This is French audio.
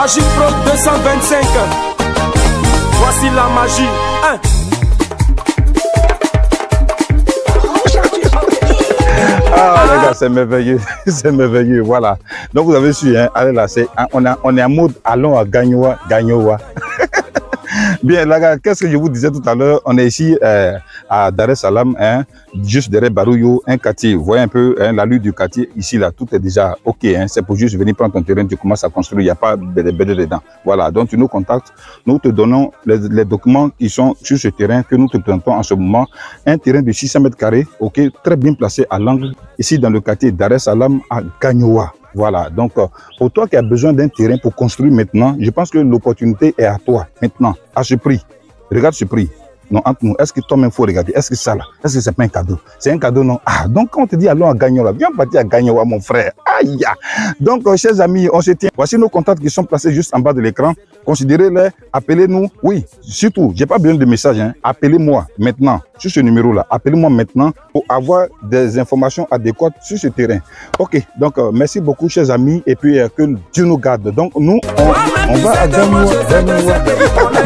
Magic Pro 225. Voici la magie. Hein? Ah les gars, c'est merveilleux, c'est merveilleux, voilà. Donc vous avez su, hein, allez là, on est en mode allons à Gagnoa, Gagnoa. Bien, les gars, qu'est-ce que je vous disais tout à l'heure? On est ici à Dar es Salaam, hein, juste derrière Barouyo, un quartier. Vous voyez un peu hein, la lutte du quartier. Ici, là, tout est déjà OK. Hein, c'est pour juste venir prendre ton terrain, tu commences à construire. Il n'y a pas de bédé dedans. Voilà, donc tu nous contactes. Nous te donnons les documents qui sont sur ce terrain que nous te présentons en ce moment. Un terrain de 600 mètres carrés, OK, très bien placé à l'angle, ici dans le quartier Dar es Salaam à Gagnoa. Voilà, donc pour toi qui as besoin d'un terrain pour construire maintenant, je pense que l'opportunité est à toi maintenant, à ce prix. Regarde ce prix. Non, entre nous, est-ce que toi-même faut regarder? Est-ce que ça là, est-ce que c'est pas un cadeau? C'est un cadeau, non? Ah, donc quand on te dit allons à Gagnoa, viens partir à Gagnoa, mon frère. Aïe! Donc, chers amis, on se tient. Voici nos contacts qui sont placés juste en bas de l'écran. Considérez-les, appelez-nous. Oui, surtout, j'ai pas besoin de messages. Hein. Appelez-moi maintenant sur ce numéro-là. Appelez-moi maintenant pour avoir des informations adéquates sur ce terrain. Ok, donc merci beaucoup, chers amis, et puis que Dieu nous garde. Donc, nous, on va à Gagnoa.